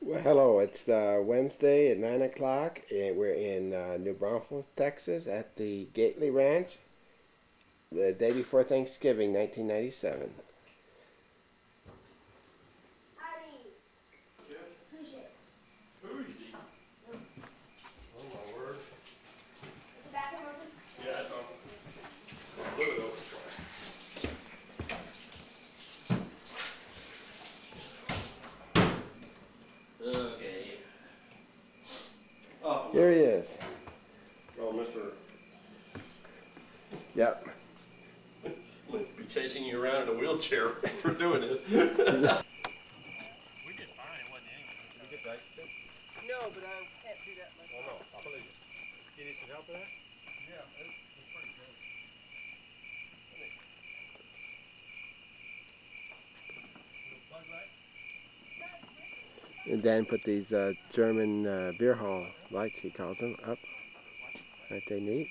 Well, hello. It's Wednesday at 9 o'clock, and we're in New Braunfels, Texas, at the Gately Ranch, the day before Thanksgiving, 1997. Oh my word. Is the bathroom open? Yeah, it's open. Put it open. Okay. Oh, Here he is. oh, Mr. Yep. I'm going to be chasing you around in a wheelchair for doing this. We did fine, it wasn't anything. Did you get that? No, but I can't do that Oh myself. no, I believe it. You need some help with that? Yeah, it's pretty good. Plug light? And Dan put these German beer hall lights, he calls them, up. Aren't they neat?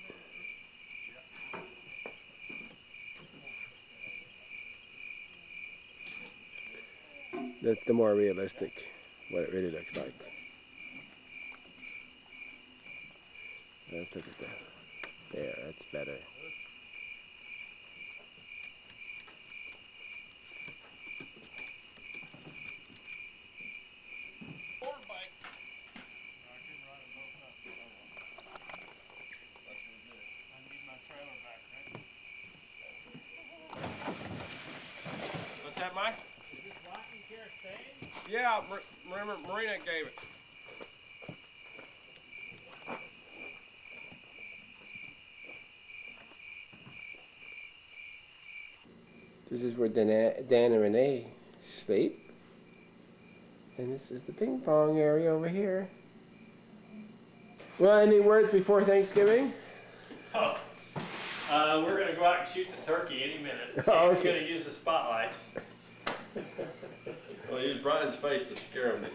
That's the more realistic, what it really looks like. Let's look at that. There, that's better. Motorbike. No, I couldn't ride them both up. That's really good. I need my trailer back, right? What's that, Mike? Is this rocking chair staying? Yeah, remember Marina gave it. This is where Dan and Renee sleep. And this is the ping pong area over here. Well, any words before Thanksgiving? Oh, we're going to go out and shoot the turkey any minute. Oh, He's okay. going to use the spotlight. Well, use Brian's face to scare him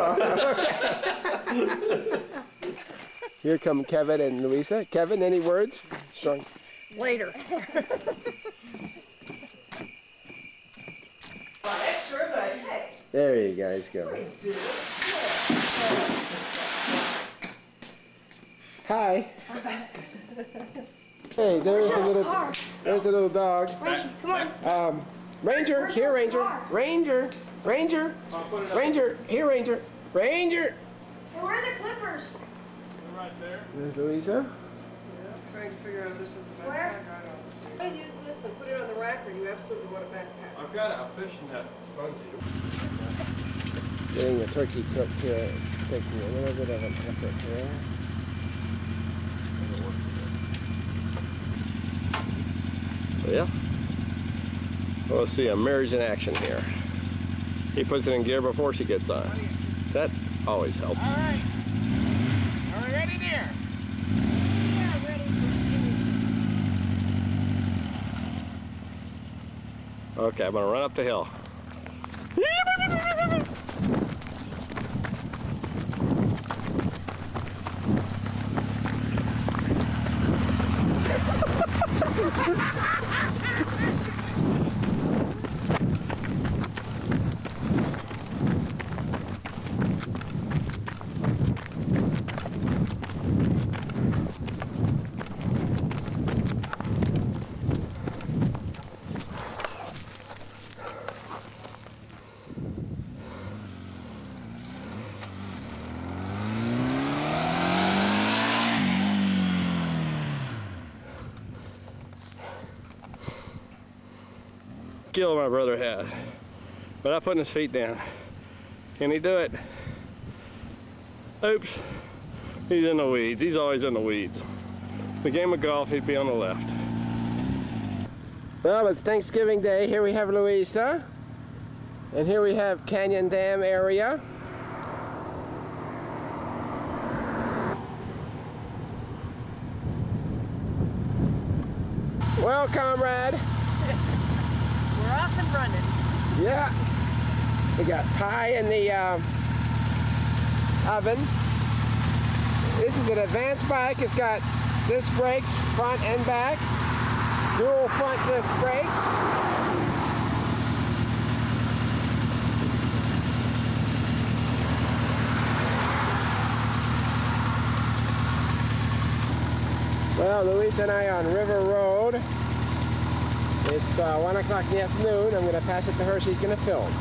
to death. Here come Kevin and Louisa. Kevin, any words? Strong. Later. Extra, but hey. There you guys go. Hi. Hey, there's the little dog. Reggie, come on. Ranger, Where's here, your Ranger. car? Ranger, Ranger, I'll put it up. Ranger, here, Ranger, Ranger. Hey, where are the clippers? They're right there. There's Louisa. Trying to figure out if this is a backpack. Where? I don't see. I use this and put it on the rack, or you absolutely want a backpack. I've got a fishing net spongy. Getting the turkey cooked here. It's taking a little bit of an effort here. Yeah. Well, let's see a marriage in action here. He puts it in gear before she gets on. That always helps. All right. Are we ready there? Yeah, ready for Okay, I'm gonna run up the hill. Skill my brother had, but not putting his feet down. Can he do it? Oops, he's in the weeds. He's always in the weeds. The game of golf, he'd be on the left. Well, it's Thanksgiving Day. Here we have Louisa. And here we have Canyon Dam area. Well, comrade. We're off and running. Yeah. We got pie in the oven. This is an advanced bike. It's got disc brakes, front and back. Dual front disc brakes. Well, Luis and I on River Road. It's 1 o'clock in the afternoon. I'm going to pass it to her. She's going to film.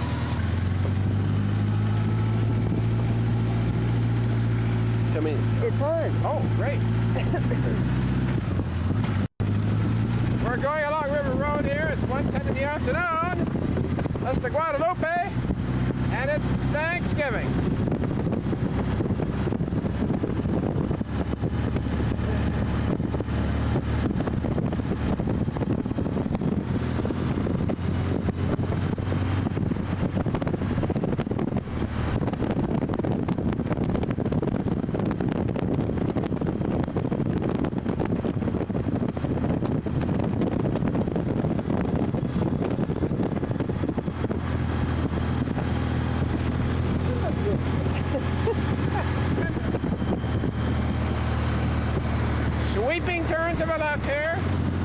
Tell me. It's on. Oh, great. We're going along River Road here. It's 1:10 in the afternoon. That's the Guadalupe. And it's Thanksgiving. Sweeping turn to the left here.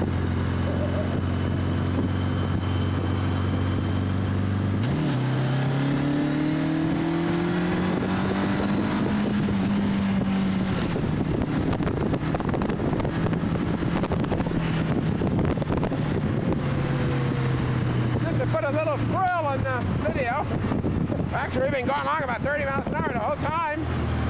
Just to put a little thrill in the video. Actually, we've been going along about 30 miles an hour the whole time.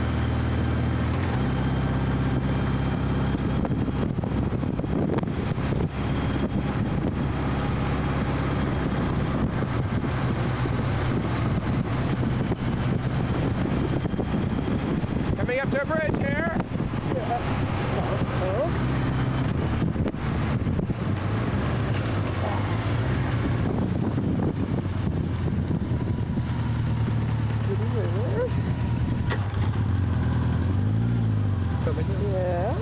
Coming up to a bridge here. Yeah.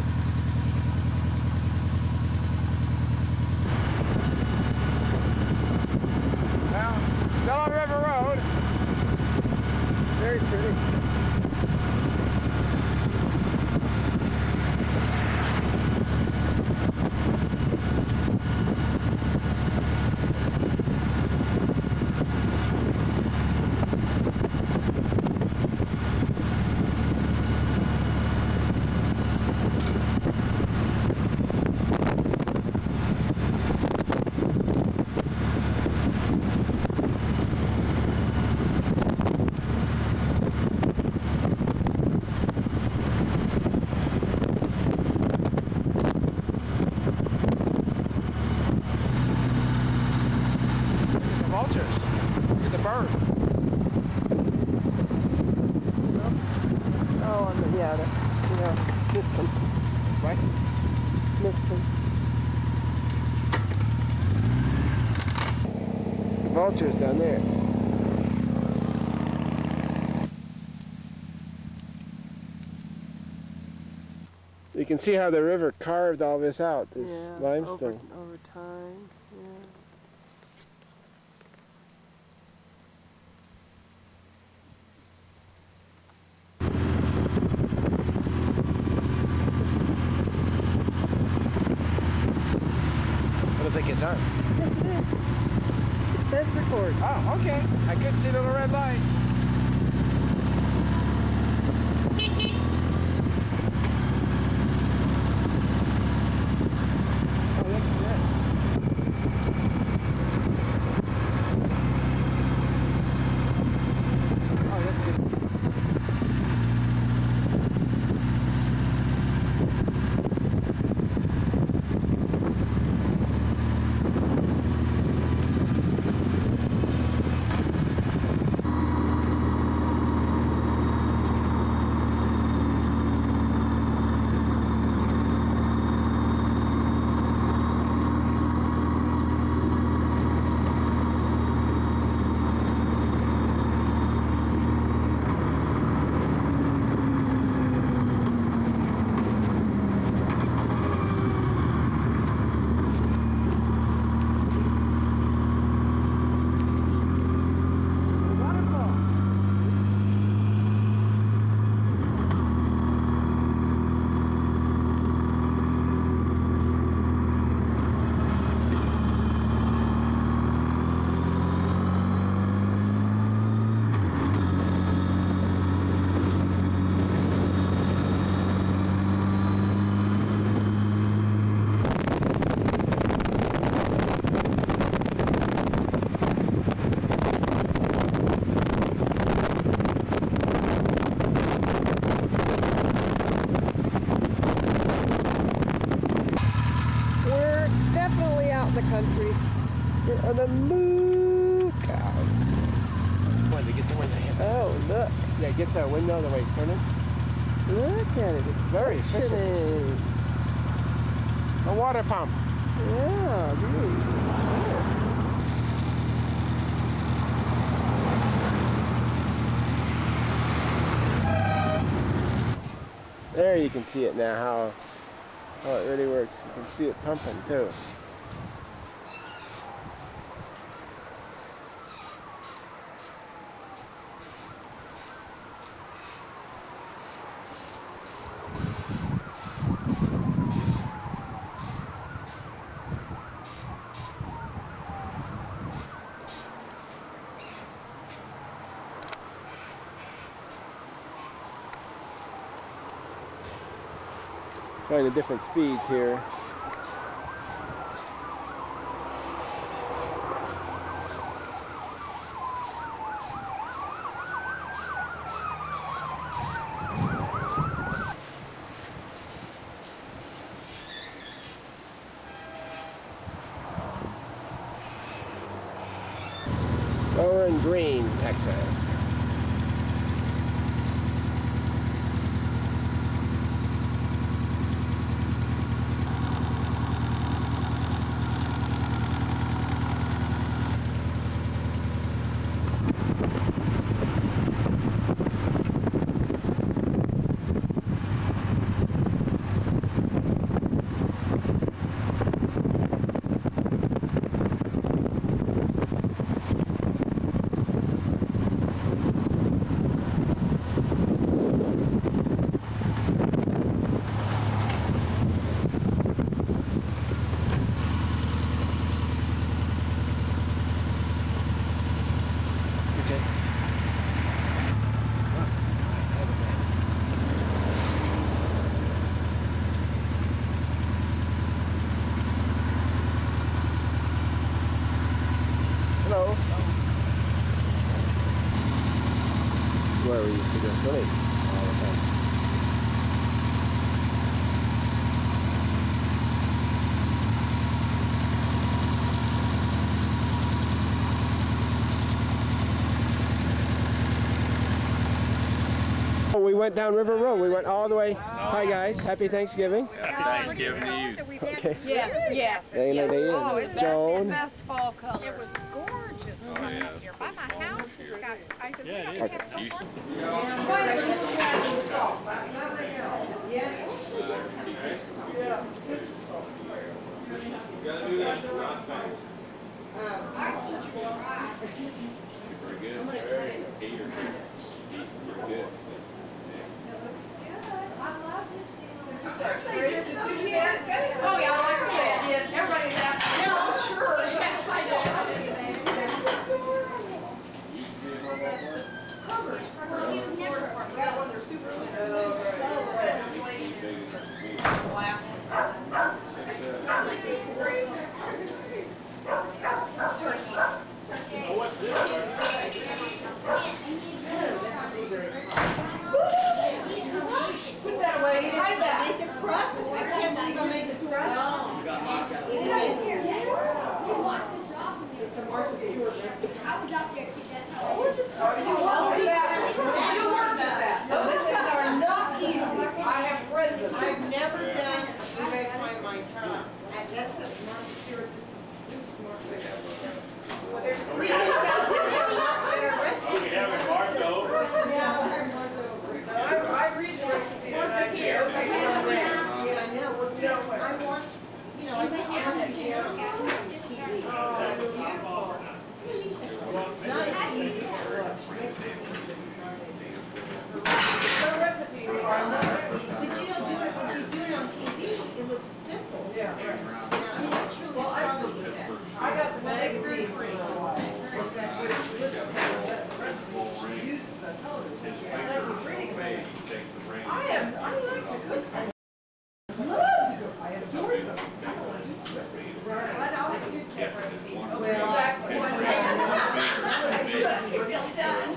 Well, still on River Road. Very pretty. Vultures. Look at the bird. Oh, yeah, missed him. Right? Missed him. The vultures down there. You can see how the river carved all this out, this Yeah, limestone. over time. Yeah. I don't think it's on. Yes, it is. It says record. Oh, okay. I couldn't see the little red light. Oh, look at this. Oh, that's good. country. We're on the lookout. Wanted to get the window here. Oh, look. Yeah, get the window the way it's turning. Look at it. It's very efficient. A water pump. Yeah, really. There you can see it now, how it really works. You can see it pumping too. Going to different speeds here. We're in Green, Texas. Where we used to go swimming all the time. Oh, we went down River Road. We went all the way. Hi guys, happy Thanksgiving. Happy Thanksgiving to you. Okay. Yes, yes. There they Oh, is. it's Joan. best fall color. It was gorgeous coming up here. By my house, it's got, I said, we don't Okay. have no You- parking. Gotta do that. Not fast. Pretty good. Pretty good. Oh, yeah, like I said, everybody's asking. Yeah, I'm sure. Yes, I did. Put that away. Hide that. Made the crust. I can't believe I made this crust. It's a Martha Stewart recipe. I was out there, that's how. Those things are not easy. I have read them. I've never done, you guys find my term. And that's a Martha Stewart, this is Martha. Well, there's three things out there that are recipes. We haven't marked over. Yeah, I read the recipes and I say, okay, so yeah, I know. Well, see, I want, you know, I think I want to be on TV. It's not as easy as it looks. She makes it easy, but it's not as easy. Her recipes are not, since you don't do it when she's doing it on TV, it looks simple. Yeah. You know, I truly struggle with that. I got the magazine for a while. Exactly. But the recipes she uses on television. And I was reading about it. I like to cook. I love to cook. I adore them. I don't want to do recipes. I don't have two-step recipes. Well, that's one. It's still done.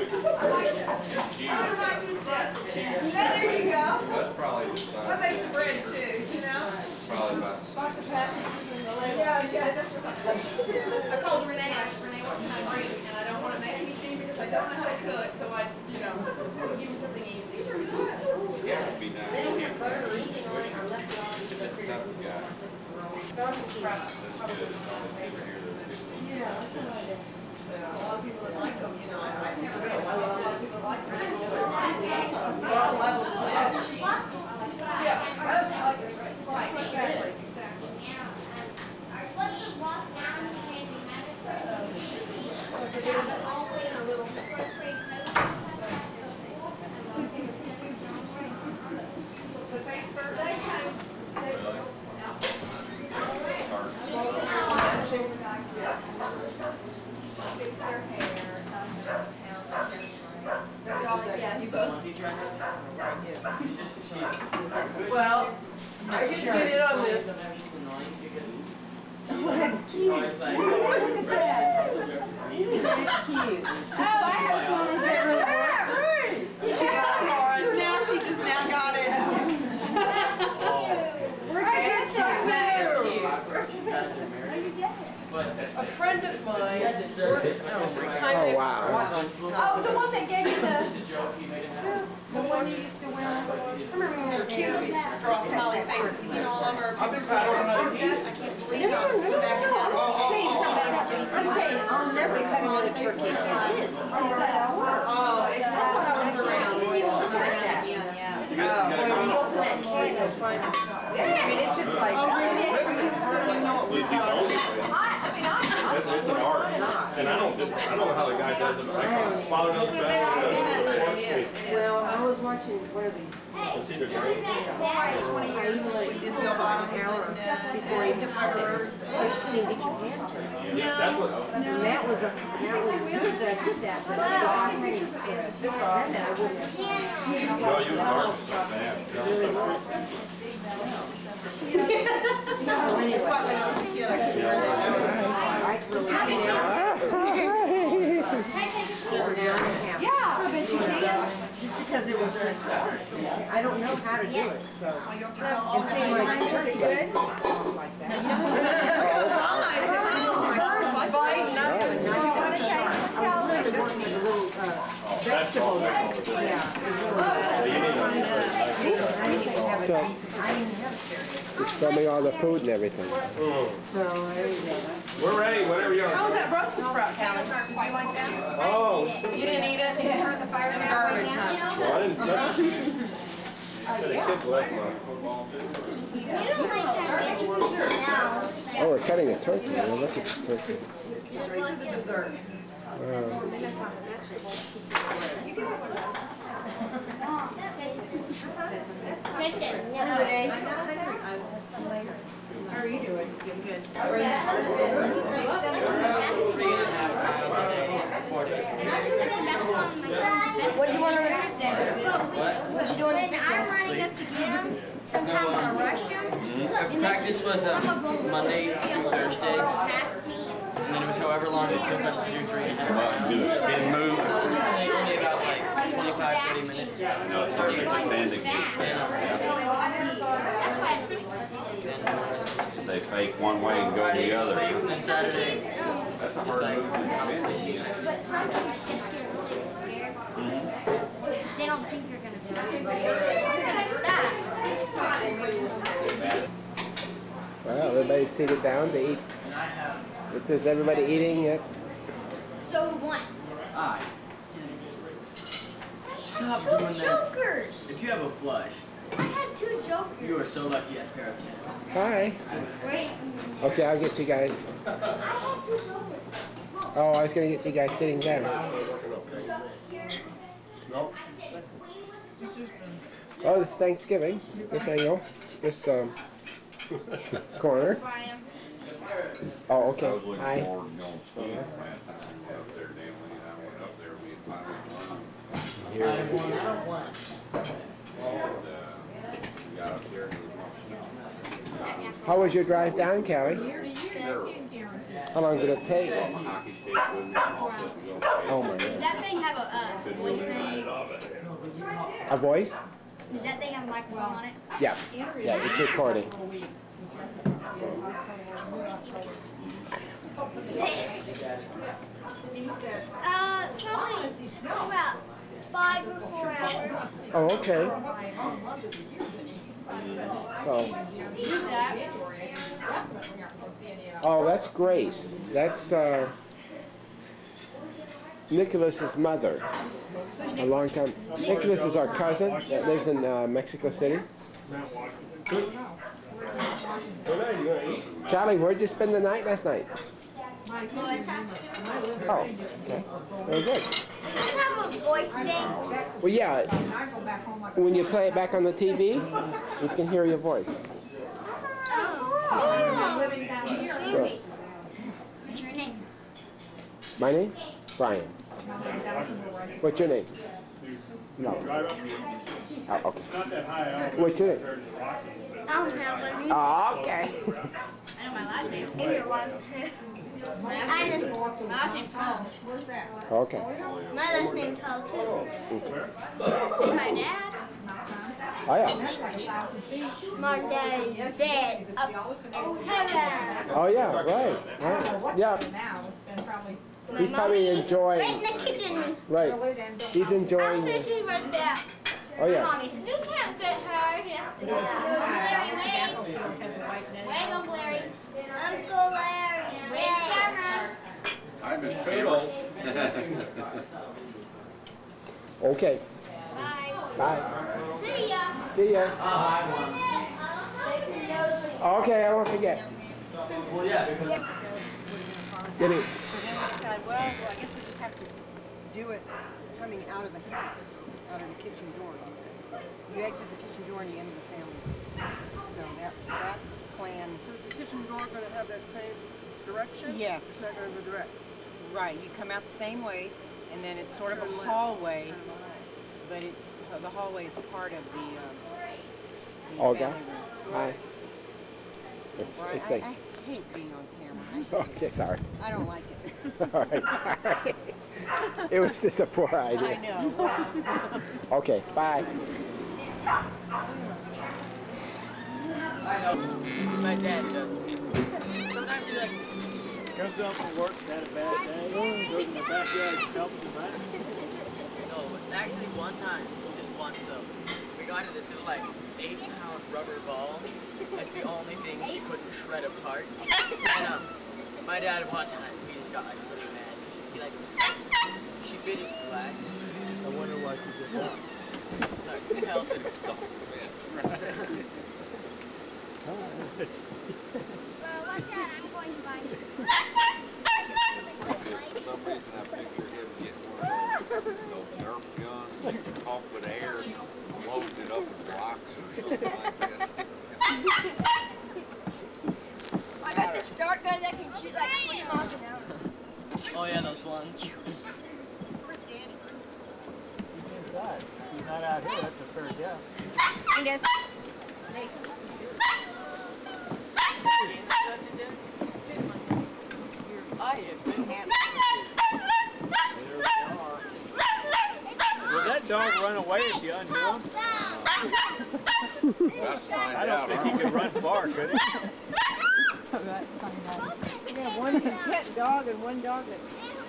I'll try two-step. There you go. That's probably the I size. make the bread too, you know? Probably about Bought the packages and the labels. Yeah, I called Renee after Renee wasn't hungry, and I don't want to make anything because I don't know how to cook, so I, you know, give me something easy. Yeah, it'd be nice. They don't have butter or anything on it, or left it on If the it's refrigerator. tough guy, So I'm just surprised. that's good. Over here, Yeah. A lot of people that like them, you know, I've never read a lot of people that like them. They're all level to it. Yeah, that's like it. Right, exactly. Well, I can get in on this. Oh, that's cute. Look at that. Isn't that cute? Oh, I have one. Is that really She got ours. Now she just now got it. Where'd you get some too? A friend of mine works retired Oh, wow. Oh, the one that gave you the one you used to wear. I remember when we were kids, we used to draw smiley faces, you know, all over our papers. I can't believe it. I'm saying, I'll never cut another turkey. It is. Oh, it's I thought I was around. I mean, it's just like. It's an art, and I don't know how the guy does it, but I can follow those back. Well, I was watching one of these. It's either great. 20 years since we did Bill Bottoms and Departers. You couldn't even get your hands dirty. Yeah, that's what. And that was good that I did that, but I wouldn't have. No, you was hard. It's what when I was a kid, I could wear that. Yeah, I bet you can. Just because it was just, I don't know how to do it, so. Oh, you have to tell all It seemed like the turkey good? like that. First bite, I was literally working with a little vegetable. Yeah. I didn't even have a So- decent, I didn't even have a steak. Just filming all the food and everything. So there you go. We're ready, whatever you How was want. that Brussels sprout, Callie? Did you like that? Oh, You didn't eat it? In the garbage, huh? well, I didn't touch it. The kids like my football too. Oh, we're cutting a turkey. Look at this turkey. straight to the dessert. How are you doing? Good, good. What do you want to do? What you doing? When I'm running up to get them, sometimes I rush them. Practice was Monday through Thursday, Past me. and then it was however long it took us to do 3.5 miles. Do a spin move. So it was only about like 25, 30 minutes. No, it's perfect Going too landing. fast. That's why I think They fake one way and go Friday the was other. sleep, and then Saturday, kids, That's a it's hard like move. competition. but some kids just get really scared. They don't think you're gonna stop. You're gonna stop. Well, everybody's seated down to eat. And I have, This is everybody eating it. So who won? I. Stop Two doing that. jokers. If you have a flush, I had two jokers. you are so lucky at a pair of Tims. Hi. Wait. Okay, I'll get you guys. I had two jokers. Oh, I was gonna get you guys sitting down. Nope. I said Queen was a joker. Oh, this is Thanksgiving. This angle. This corner. Oh, okay. I was looking Hi. forward to going skiing last time up there, damn, I went up there, we had finally Here. I don't want. and, we got up there and there was no snow. How was your drive down, Callie? How long did it take? My hockey stick with me, and all set to go skate. Oh my Does God. that thing have a voice thing? A voice? Does that thing have a microphone on it? Yeah. Yeah, it's recording. So. Probably about 5 or 4 hours. Oh, okay. So, oh, that's Grace. That's Nicholas's mother. A long time. Nicholas is our cousin that lives in Mexico City. Callie, where'd you spend the night last night? Oh, okay. Very good. Does it have a voice thing? Well, yeah. When you play it back on the TV, you can hear your voice. So, What's your name? my name? Brian. What's your name? No. Oh, okay. What's your name? I don't have a name. Oh, okay. I know my last name. Either one. My last name's Hall. Okay. My last name's Hall too. And my dad. Oh, yeah. My dad is dead up in heaven. Oh, yeah, right. Yeah. He's probably enjoying. Right in the kitchen. Right. He's enjoying. Actually, she's right there. Oh, yeah. Mommy said, you can't get her. Larry, wave. Wave, Uncle Larry. Uncle Larry. Wave the camera. I miss Poodle. Okay. Bye. Bye. See ya. See ya. I won. Okay, I won't forget. Well, yeah, because Get it. So then we decide, well, I guess we just have to do it coming out of the house, out of the kitchen door. You exit the kitchen door and you enter the family. So that plan. So is the kitchen door going to have that same direction? Yes. Is that going to go direct? Right, you come out the same way, and then it's sort of a hallway, but it's the hallway is part of the All family done? room. Hi. It's, Well, it's I like, hate being on camera. okay, sorry. I don't like it. All right, sorry. It was just a poor I idea. know. Okay, bye. I know my dad does. Sometimes he like Comes up from work, had a bad day, goes in the backyard and helps him out. no, but actually one time, just once though, we got into this little like 8-pound rubber ball. That's the only thing she couldn't shred apart. And my dad one time he just got like really mad. She bit his glasses. I wonder why she did that. Like pelted him. Well, watch out. I'm going to buy you. For some reason, I pictured him getting one of those Nerf guns, off with air, loading it up with rocks or something like this. I got this dart gun that can shoot like 20 miles an hour. Oh yeah, those ones. Where's Danny? He's inside. He's not out here, that's a fair guess. I guess. I have been Will that dog run away if you undo him? Let's find I don't out. think he could run far, could he? Yeah, one pet dog and one dog that.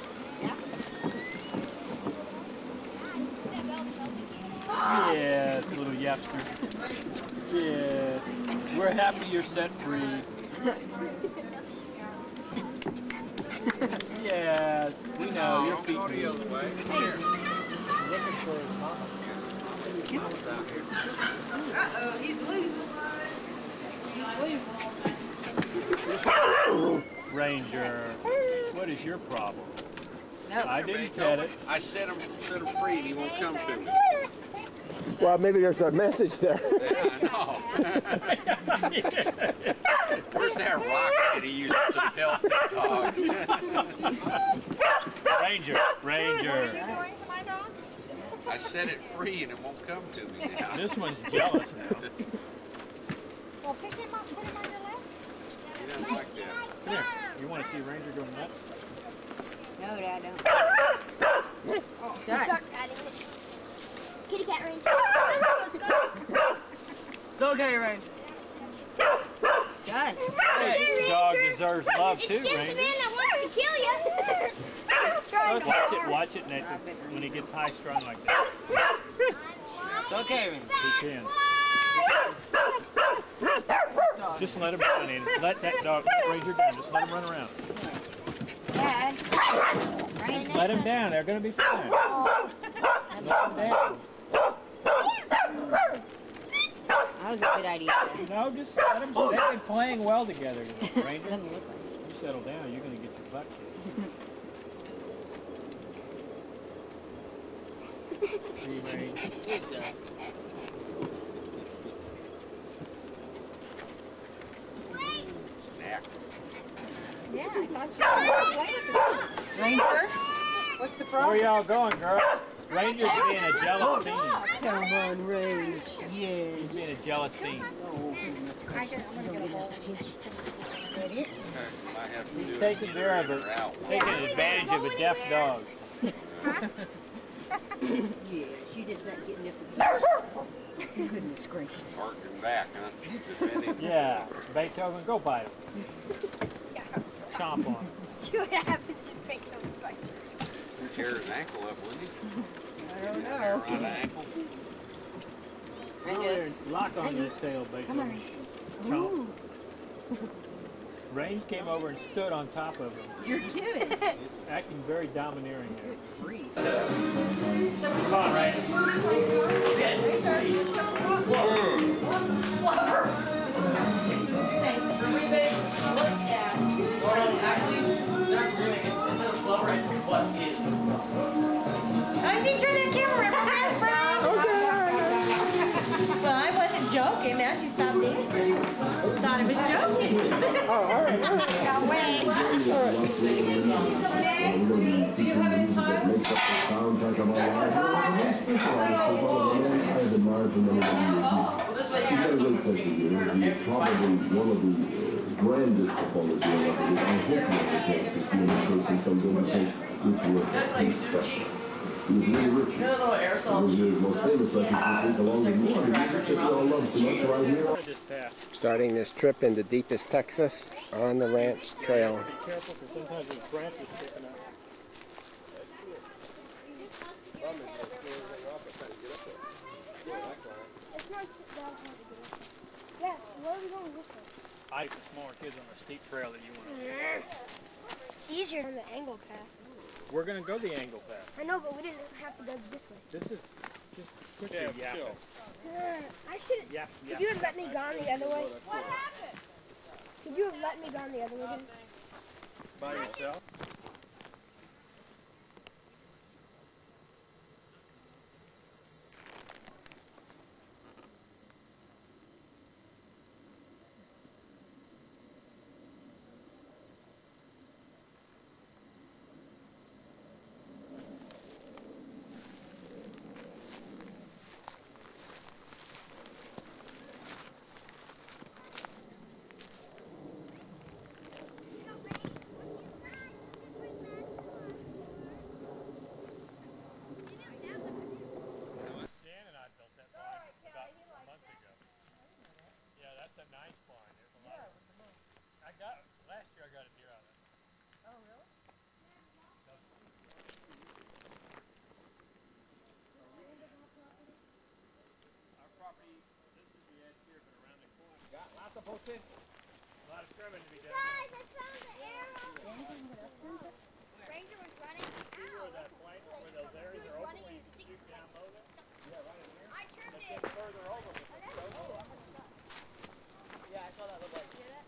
Yes, little yapster. Yeah. We're happy you're set free. Yes, we know your feet The other way. looking for his mom. Uh-oh, he's loose. He's loose. Ranger, what is your problem? No. I didn't pet it. I set him free and he won't come to me. Well, maybe there's a message there. Yeah, I know. Where's that rock that he used to pelt the dog? Ranger. What are you doing to my dog? I set it free and it won't come to me now. This one's jealous now. Well, pick him up, put him on your lap. He doesn't like that. Come here. You want to see Ranger go nuts? No, Dad, don't. Start adding it. Kitty cat range. Let's go. It's okay, Ranger. Shut. This dog deserves love It's too, just a Ranger. man that wants to kill you. Watch it, Nathan, when he gets high strung like that. It's okay, man. He can. Just let him run in. Let that dog raise your gun. Just let him run around. Dad. Let him down. They're going to be fine. Let him down. That was a good idea. No, just let them. They've been playing well together, Ranger. Doesn't look like You settle down, you're going to get your butt kicked. See, Ranger? He's done. Yeah, I thought you were playing with the Ranger, what's the Where problem? y'all going, girl? Ranger's being a jealous teen. Come on, Range. Yeah, he's being a jealous teen. I guess I'm gonna get a bowl. Ready? Might have to do He's it taking either care of in or out. it, taking advantage of a deaf dog. Yeah, she just not getting it for goodness gracious. Harking back, huh? Defending. Yeah, Beethoven, go bite him. Chomp on him. See what happens if I don't fight You tear his ankle up, wouldn't you? I don't Tear know. around the ankle. Lock on his tail, Beethoven. Chomp. Range came over and stood on top of him, You're kidding. acting very domineering there. Freak. Come on, Range. Actually, it's not really. Instead of flubber, it's what is. I need to turn that camera around, Brian. Well, I wasn't joking. Now she stopped dancing. Thought I was joking. No way. Do you have any time? Grandest performance in life. I hope you have a chance to see him in person someday because which was special. He was really rich. You know the little One aerosol of his cheese? most famous records this week along with more. The music that we all love so much right here. Just tap. Starting this trip into deepest Texas on the ranch trail. Be careful, because sometimes these branches sticking out. It's not that hard to get up. Yeah, where are we going this way? I can smaller kids on a steep trail that you want to. It's easier than the angle path. We're going to go the angle path. I know, but we didn't have to go this way. This is just quit your yapping. I should. Yap, If yap. you had let me go the other way. What happened? Could you have let me go the other way? By yourself? Dan and I built that barn about a month ago. Yeah, that's a nice barn. There's a lot of. Last year I got a deer out of it. Oh, really? Our property, this is the edge here, but around the corner. Got lots of poaching. A lot of trimming to be done. Guys, I found the arrow. Ranger was running. Where that flank, where those areas are open, where you can shoot down low there? Yeah, right in here. I turned But it. then further over. Yeah, I saw that look like.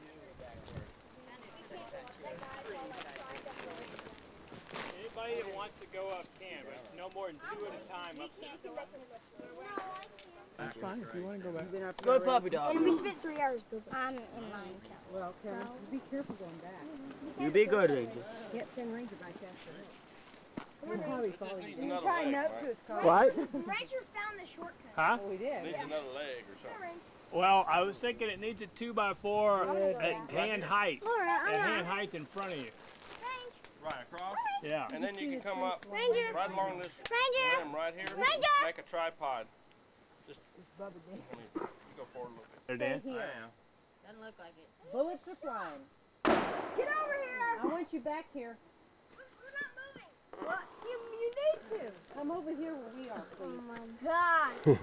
Anybody that wants to go up can, but no more than 2 at a time up there. That's fine if you want to go back. Good puppy dog. And we spent 3 hours building. I'm in line. Well, Kevin, be careful going back. You be good, Ranger. Can't send Ranger back after it. We'll probably follow you. Another Try leg, up right? to his car. What? Ranger found the shortcut. Huh? Oh, we did. Needs another leg or something. Well, I was thinking it needs a 2x4 at hand height. Alright, At hand height in front of you. Range. Right across. Yeah. And then you can come up Ranger. right along this Ranger. limb right here. Ranger. Make a tripod. Just go forward a little bit. There, Dan. I am. Doesn't look like it. Bullets are flying. Get over here. I want want you back here. What? You need to. Come over here where we are, please. Oh my God.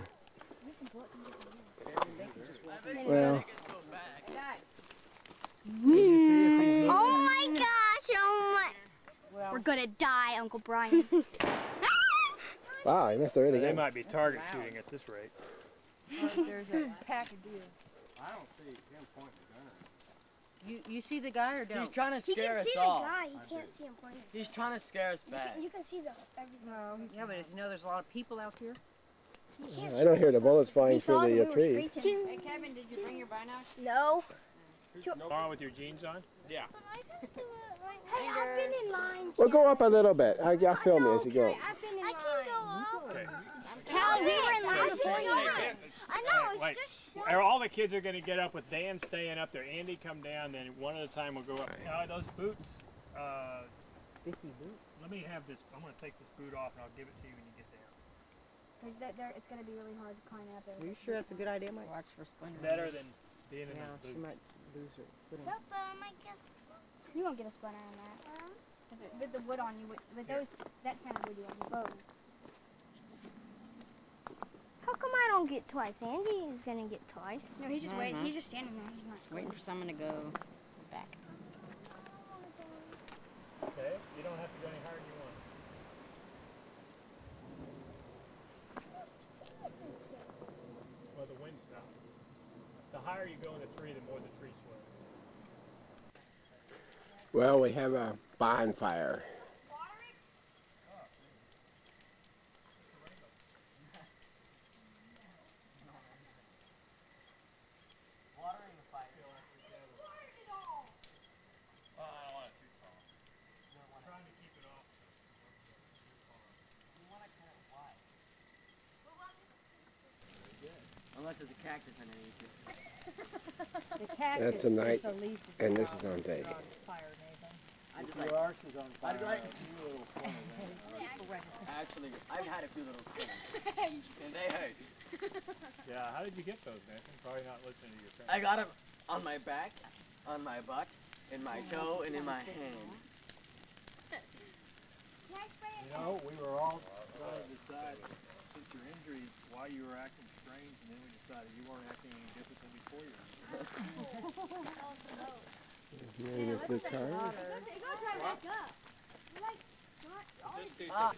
Well, Oh my gosh, oh my. We're gonna die, Uncle Brian. wow, he must have really They got might be target shooting at this rate. There's a pack of deer. I don't see him pointing the gun. You see the guy or He's don't? trying to He scare can us see the all. guy, he can't see him pointing. He's trying to scare us back. You can see the everything. No. Yeah, but does he know there's a lot of people out here? I don't hear the bullets flying through the trees. Hey, Kevin, did you bring your binoculars? No. Tomorrow with your jeans on? Yeah. Hey, I've been in line. We'll go up a little bit. I'll film you as you go. I've been in line. I can go up. Okay. Callie, we were in line before you. I know, it's Wait. just All the kids are going to get up with Dan staying up there. Andy come down, then one at a time we'll go up. Those boots, 50 boots. let me have this. I'm going to take this boot off and I'll give it to you when you get down. It's going to be really hard to climb up there. Are you sure that's a good idea, Mike? Watch for splinters. Better than being in Yeah, those she boots. might lose her footing. You won't get a splinter on that. With the wood on you, with those, that kind of wood you want. How come I don't get twice? Andy is gonna get twice. No, he's just waiting. He's just standing there. He's not Waiting for someone to go back. Okay, you don't have to go any higher than you want. Well, the wind stops. The higher you go in the tree, the more the tree sways. Well, we have a bonfire. Unless there's a cactus underneath it. The cactus That's a night, is the least of and the this is on day. fire, Nathan. I just Your like, arch is on fire. I'd like, Correct. actually, I've had a few little things, and they hurt. Yeah, how did you get those, Nathan? Probably not listening to your friends. I got them on my back, on my butt, in my toe, and in my hand. You know, we were all trying to decide, since your injury, why you were acting strange, and then we decided you weren't acting any different than before your injury. Here's the car. It goes right back up. Like, Ah.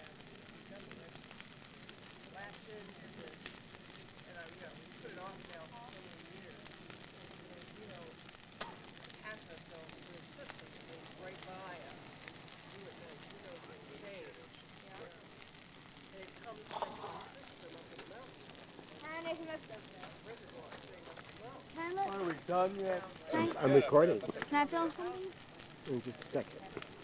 Are we done yet? I'm recording Can I film something? in just a second.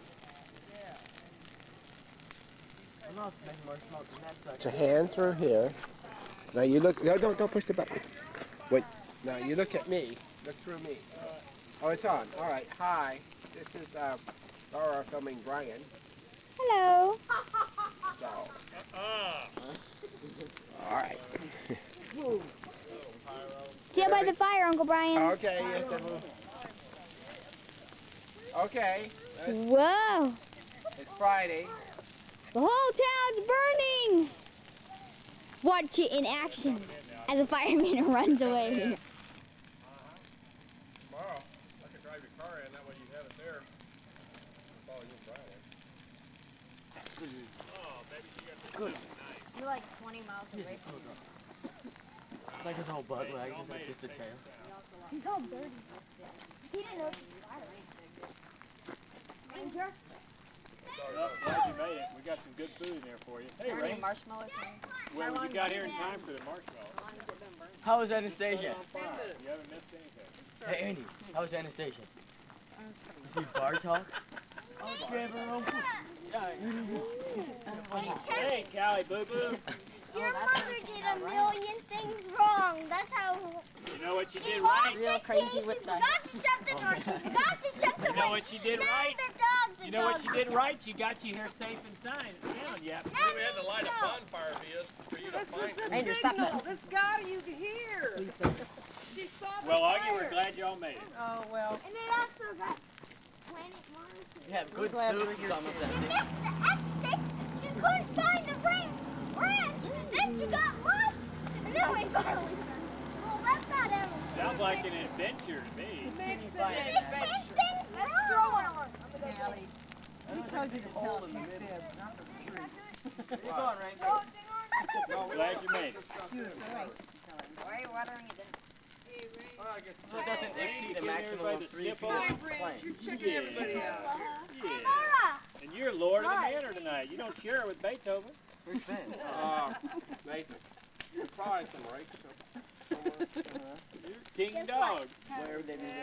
I'm not making more smoke than that Put your hand through here. Now you look. No, don't push the button. Wait. Now you look at me. Look through me. Oh, it's on. All right. Hi. This is Laura filming Brian. Hello. So. All right. See you by the fire, Uncle Brian. Okay. Yes, I will. Okay. Whoa. It's Friday. The whole town's burning. Watch it in action as a fireman runs away. Tomorrow, I could drive your car in, that way you'd have it there. Follow you and Brian. Oh, baby, you got the nice. You're like 20 miles away from me. It's like his whole butt legs, it's like just the tail. He's all dirty. He didn't know he was fireman. Ranger. Well, glad you made it. We got some good food in there for you. Hey, Are there Ray. any marshmallows? Well, you got here in time for the marshmallow. How was Anastasia? On fire. You haven't missed anything. Hey, Andy, how was Anastasia? You see bar talk? Hey, Callie, boo-boo. Your mother did a million things wrong. That's how. You know what you She did lost right? Real crazy with She the... forgot to shut the door. She forgot to shut the You know what you did right? You know what you did right? You got you here safe and sound. Yeah. We had to light a bonfire for you to This was find the Ranger, stop signal. that. This got you here. She saw the Well, fire. Augie, we're glad y'all made it. Oh, well. And they also got Planet You have good soup, it's almost She empty. missed the exit. She couldn't find the ranch. Then she got lost. And then we finally turned. Well, that's not everything. Sounds like an adventure to me. Things wrong. You told you to tell the bib, not the truth. You're going, Ranger. Glad you made it. Why are you watering it? So it doesn't exceed a maximum of 3 feet of plane. Yeah. And you're Lord of the Manor tonight. You don't share it with Beethoven. Where's Ben? Nathan. Probably some rakes. You're king dog. Where would they be?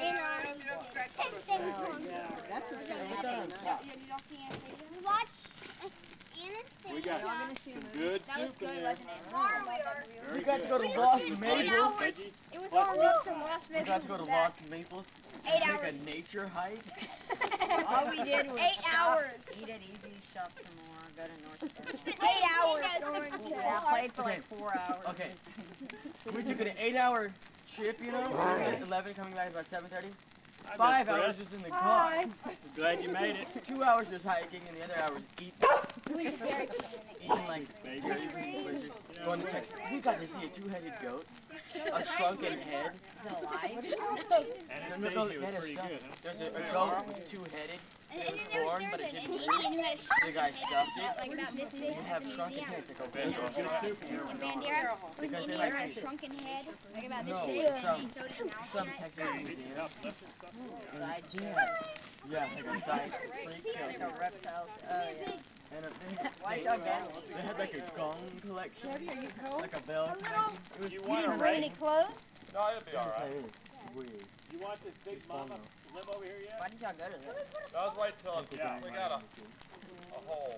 That's what's going to happen tonight. You don't see Anastasia? We watched Anastasia. We got some good That was soup in good, there. wasn't it? Very You got to go to good. Lost We did 8 Maples. hours. It was all up from Lost You Maples. got to go to Lost Maples. 8 Take hours. a nature hike. All we did was 8 shop, hours. eat at Easy, shop some more, go to North Carolina. 8 hours going to I played for like 4 hours. Okay. We took an 8-hour trip, you know? At 11, coming back about 7:30. 5 hours just in the car. Glad you made it. 2 hours just hiking, and the other hour was eating like going to Texas. We got to see a 2-headed goat, a shrunken head. Anastasia was pretty good, huh? There's a goat that was 2-headed. And It then was there born, was but it an didn't Indian who had a The guy stuffed it. like about this big You at have the shrunken museum. heads like a Ben, baby. there's good soup in here. In Bandera, there was an Because they Indian like who had a pieces. shrunken head, like about this No, big, and he showed it in some Alcyon. Texas museum. Side Yeah, like a side freak like thing. a reptile. Oh, yeah. And Why they, y'all got they had like a gong collection, like a bell. It was You want a Bring any rake? clothes? No, it'll be alright. weird. You want this big mama live over here yet? Why did y'all go to that? No, let's wait till we got a hole.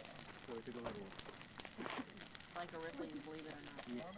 Like a Ripley, believe it or not.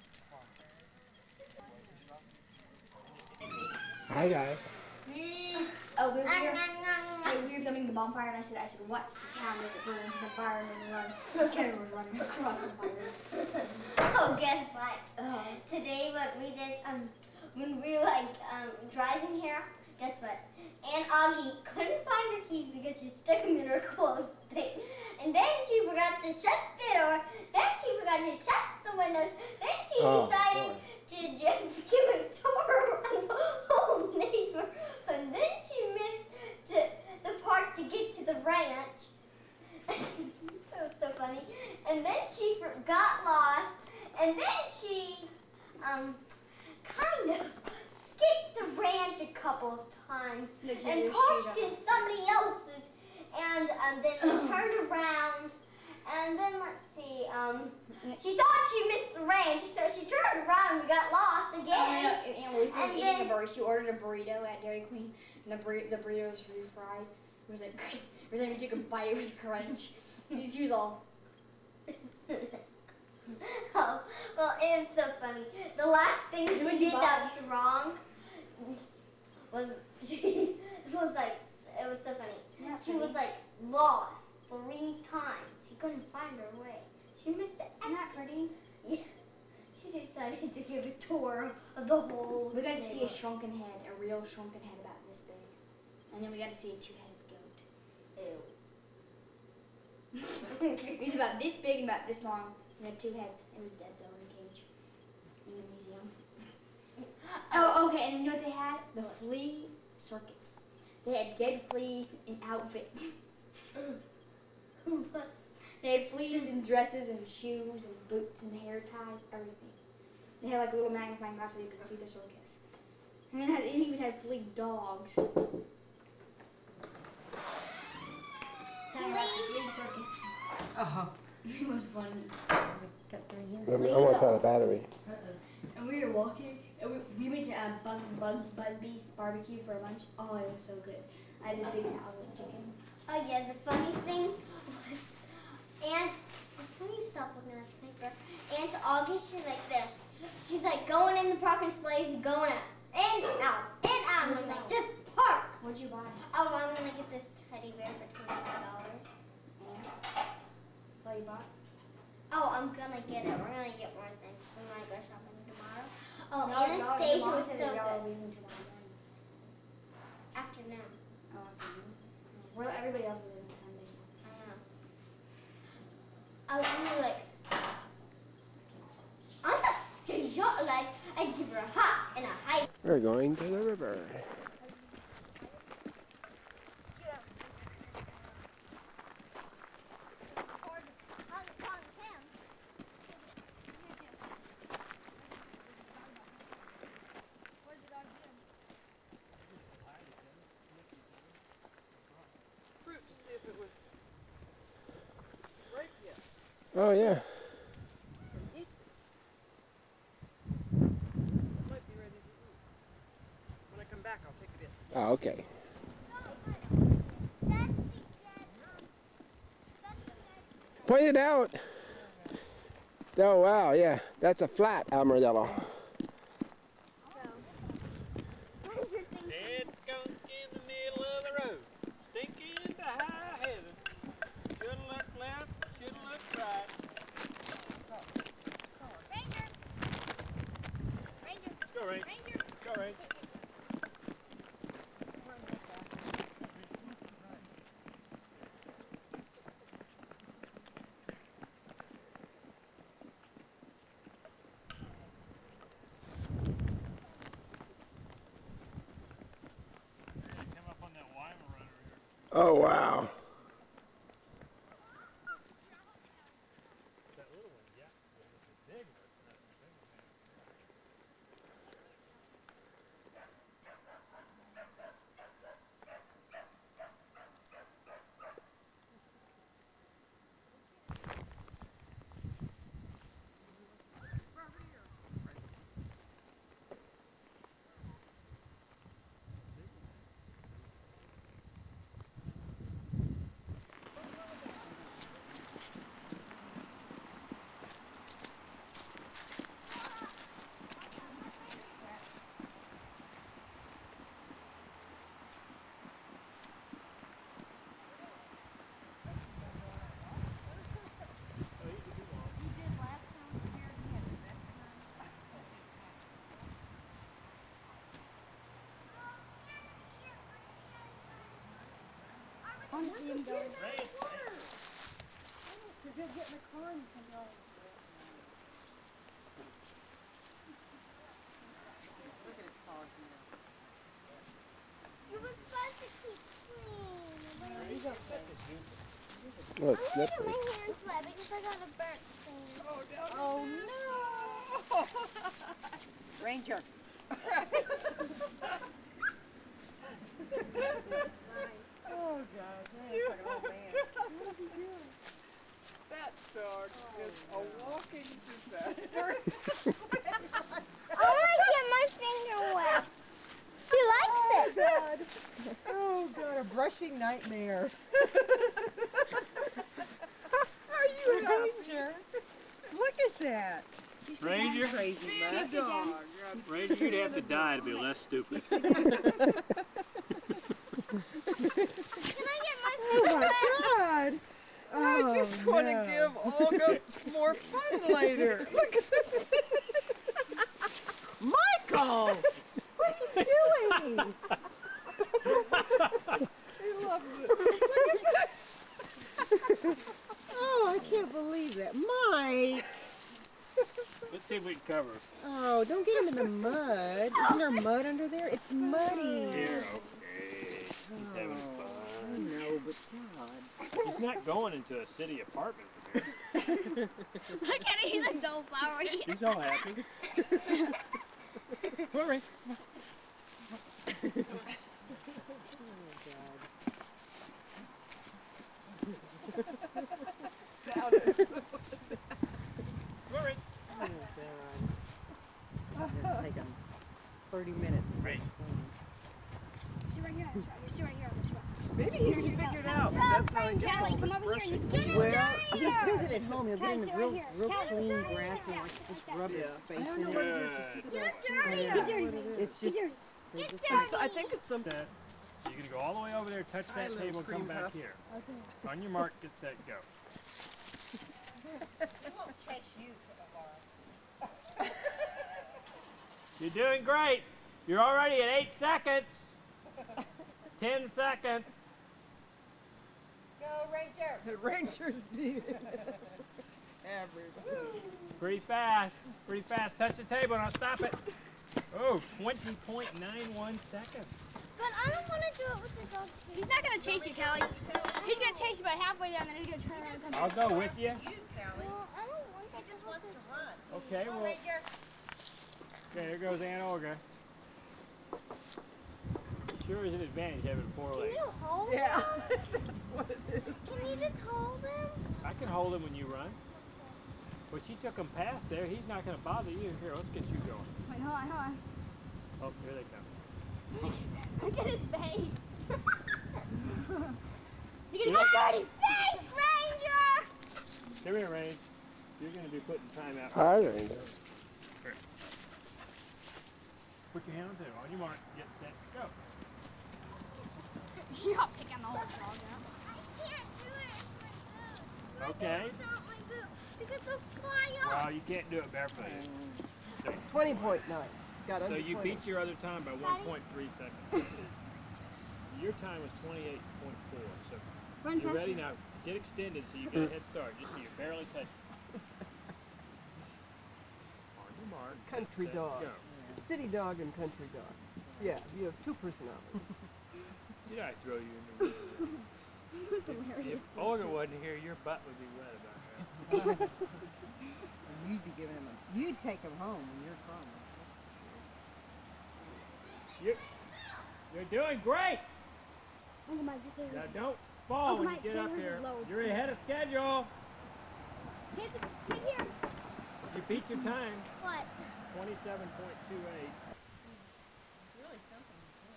Hi guys. Oh, we were here. Hey, we were filming the bonfire, and I said, watch the town as it burns, and the firemen run. This Kevin was running across the fire. Oh, guess what? Today, what we did, when we were driving here, guess what? Aunt Augie couldn't find her keys because she stuck them in her clothes thing. And then she forgot to shut the door. Then she forgot to shut the windows. Then she decided to just give a tour around the whole neighborhood. And then she missed the park to get to the ranch. That was so funny. And then she got lost. And then she kind of skipped the ranch a couple of times and parked in somebody else's. And then we turned around. And then let's see. She thought she missed the ranch, so she turned around and got lost again. And Lisa was eating a burrito. She ordered a burrito at Dairy Queen, and the burrito was refried. It was like every time you took a bite, it would crunch. And she was all. Oh, well, it is so funny. The last thing she did that was wrong was it was so funny. She was lost 3 times. She couldn't find her way. She missed the exit. Isn't that pretty? Yeah. She decided to give a tour of the whole. We got to see a shrunken head, a real shrunken head about this big. And then we got to see a 2-headed goat. Ew. It was about this big and about this long, and had 2 heads. It was dead though in a cage in the museum. Oh, okay, and you know what they had? The flea circus. They had dead fleas in outfits. They had fleas in dresses and shoes and boots and hair ties, everything. They had like a little magnifying glass so you could see the circus. And then it even had flea dogs. Flea circus. Oh. It was fun. I almost out of battery. And we were walking, and we went to Busby's barbecue for lunch. Oh, it was so good. I had this big salad with chicken. Oh yeah, the funny thing was, Aunt. Can you stop looking at the paper? Aunt August, she's like this. She's like going in the parking space, going out, and out, and out. And I'm like, just park. What'd you buy? Oh, I'm gonna get this teddy bear for $25. That's all you bought? Oh, I'm gonna get it. We're gonna get more things. We might go shopping tomorrow. Oh, No, Anastasia Mom was said so that y'all good. were leaving tomorrow morning. Afternoon. Oh, afternoon. everybody else is in Sunday. I was really like, on the station, like, I'd give her a hop and a hike. We're going to the river. Fruit to see if it was ripe yet. Oh, yeah. And eat this. It might be ready to eat. When I come back, I'll take it in. Oh, okay. Point it out. Oh, wow, yeah. That's a flat armadillo. Dead skunk in the middle of the road, stinking to high heaven. Should've looked left, should've looked right. Ranger! Ranger! Go, Ranger. Ranger! Go, Ranger. Come up on that Weimaraner here. Oh, wow. That little one, yeah. The big one. Not the big one. I want to see him go. Because he'll get in the car and come out. Look at his paws now. You were supposed to keep clean. He's okay. Oh, it's I'm gonna get slippery. my hands wet because I got a burnt thing. Oh no! Ranger. Oh God, man, like an old man. What is he doing? That dog is a walking disaster. I want to get my finger wet. He likes it. God. Oh God, a brushing nightmare. Are you a ranger? Look at that. Ranger? Crazy mad dog. Ranger, you'd have to die to be less stupid. Can I get my Oh finger my wet? God. I just want to give Olga more fun later. Look at Michael! What are you doing? He loves it. Look at that. Oh, I can't believe that. Mike! Let's see if we can cover. Oh, don't get him in the mud. Isn't there mud under there? It's muddy. Here, okay. He's having fun. I know, but God. He's not going into a city apartment. Look at it, he looks so flowery. He's all happy. Come on, Ray. Down it. Come on, Ray. Oh, God. It's gonna take him 30 minutes to Right. Sit right here on this rock. Sit right here on this rock. Maybe he's figured out that that's how he gets all Callie, this come over here and brushing. get Well, it down he here. does it at home. He'll get in the Callie, real, sit right real here. clean Callie, grass sit and down. just rub his face I in don't know it. what it is. Just see the You're little dirty. Yeah. Get dirty. It's just, Get they just dirty. I think it's some. That. You're going to go all the way over there, touch Hi, that little table, and come cream back puff. here. On your mark, get set, go. You're doing great. You're already at 8 seconds. 10 seconds. Go, Ranger. The Ranger's beat everybody. Pretty fast. Pretty fast. Touch the table. Now stop it. Oh, 20.91 seconds. But I don't want to do it with the dog too. He's not going to chase you, Callie. He's going to chase you about halfway down, then he's going to turn around and come I'll back. go with you. Well, I don't want to. He just wants to run. Okay, well. Okay, here goes Aunt Olga. Sure is an advantage having 4 legs. Can you hold Yeah, him? that's what it is. Can you just hold him? I can hold him when you run. Well, she took him past there. He's not going to bother you. Here, let's get you going. Wait, hold on, hold on. Oh, here they come. Look at his face. Look at his Yeah. dirty face, Ranger! Come here, Range. You're going to be putting time out. Hi, Ranger. Here. Put your hand on the table. On your mark. Get set. Go. You're not picking the whole dog out. I can't do it. Okay. Not my boot. Because they'll fly off. Well, you can't do it barefooted. 20.9. Got So under you 20. beat your other time by 1.3 seconds. Your time was 28.4. So Run you're ready faster. now. Get extended so you get a head start. Just so you're barely touching. On your mark. Country set, dog. Go. City dog and country dog. Yeah, you have 2 personalities. Did I throw you in the river? Who's hilarious? If Olga wasn't here, your butt would be wet about that. You'd be giving him a, you'd take him home when you're from. You're doing great. Uncle Mike, just say Now yours. don't fall Uncle when Mike, you say get up yours is here. low, You're just ahead of schedule. Hit here. You beat your time. What? 27.28. Really something.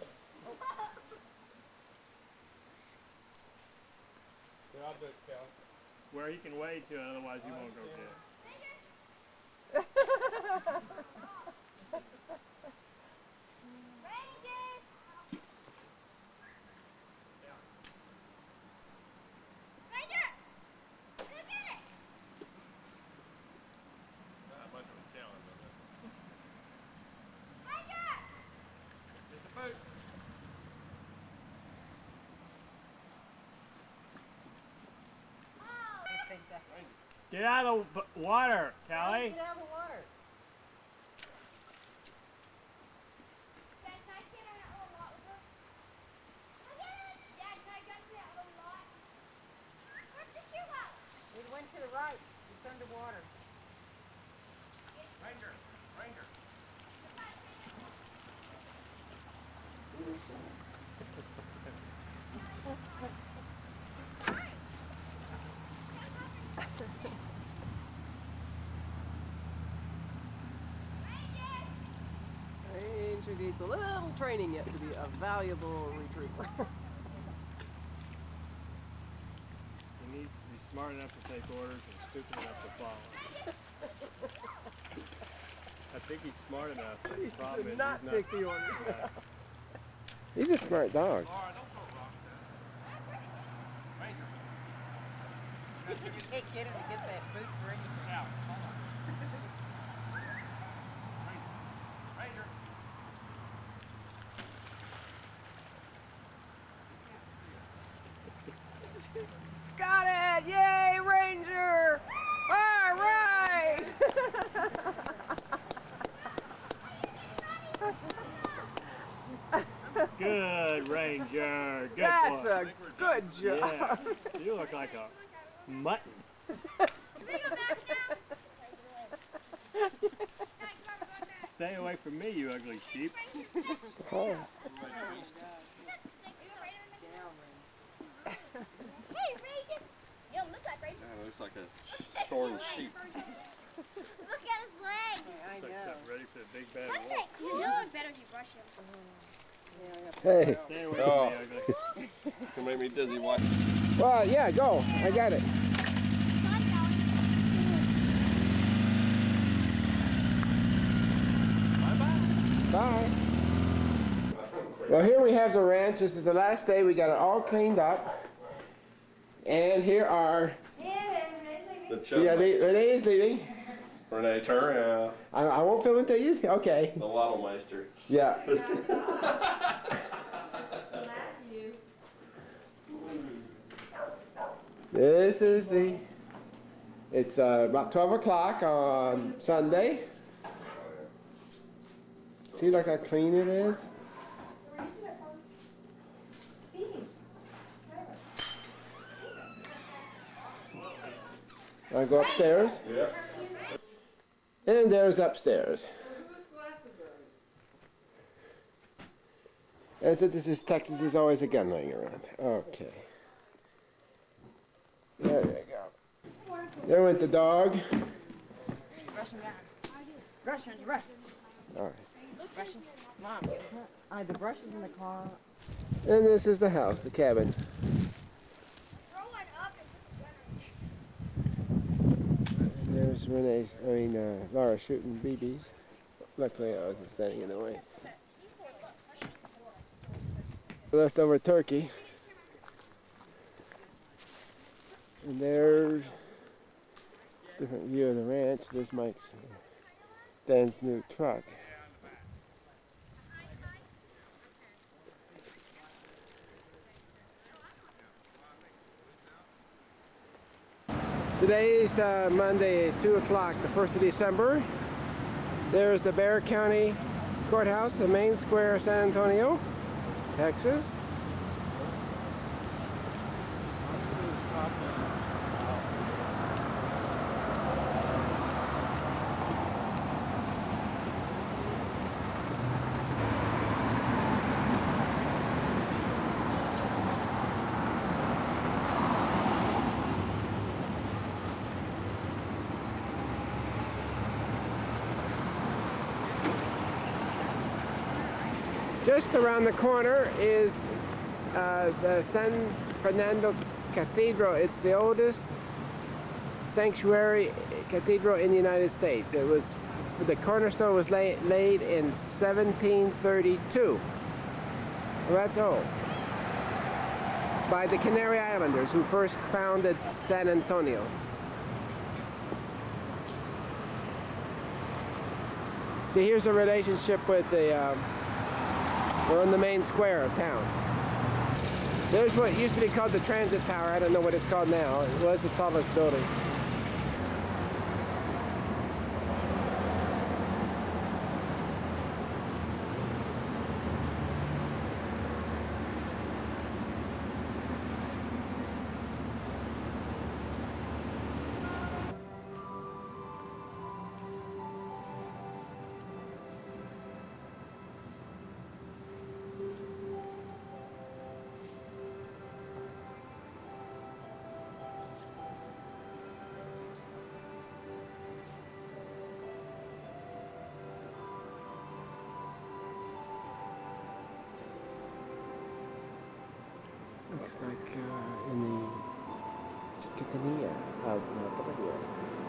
I'll do it, Cal. Where you can wade to it, otherwise you won't go get it. Not much of a challenge on this one. Just a boat. Get out of the water, Callie. Get out of the water. Dad, can I stand on that little lot with her? Dad, can I jump to that little lot? Where's the shoe house? We went to the right. It's underwater. Ranger, Ranger. Ranger needs a little training yet to be a valuable retriever. He needs to be smart enough to take orders and stupid enough to follow. I think he's smart enough. But He the problem should is not he's take the orders. He's a smart dog. Laura, don't throw rocks down. Ranger. You can't get him to get that boot ring. Out. Hold on. Ranger. Got it! Yay, Ranger! All right! Good, Ranger. Good That's boy. a good job. Yeah. You look like a mutton. Can we go back now? Stay away from me, you ugly sheep. Oh. Hey, Reagan! You don't look like Reagan. Yeah, it looks like a shorn sheep. Look at his leg. I Looks like know. something ready for the big bad wolf. He'll look better if you brush him. Hey. Stay away Oh. from me, ugly. You made me dizzy watching. Well, yeah, go. I got it. Bye. Well, here we have the ranch. This is the last day. We got it all cleaned up. And here are, The yeah, Renee is leaving. Renee Turner, I won't film it till you, okay. the Lottlemeister. Yeah. This is the, it's about 12 o'clock on Sunday. See like how clean it is? I go upstairs. Yeah. And there's upstairs. And so this is Texas, there's always a gun laying around. Okay. There you go. There went the dog. Russian guy. Russian. All right. Russian. Mom, the brush is in the car. And this is the house, the cabin. And there's Laura shooting BBs. Luckily I wasn't standing in the way. Leftover turkey. And there's a different view of the ranch. There's Dan's new truck. Today's Monday, 2 o'clock, the 1st of December. There's the Bexar County Courthouse, the main square of San Antonio, Texas. Just around the corner is the San Fernando Cathedral. It's the oldest sanctuary cathedral in the United States. The cornerstone was laid in 1732. Well, that's old. By the Canary Islanders, who first founded San Antonio. See, here's a relationship with the we're on the main square of town. There's what used to be called the Transit Tower. I don't know what it's called now. It was the tallest building. Looks like in the Chiquitanilla of Bolivia.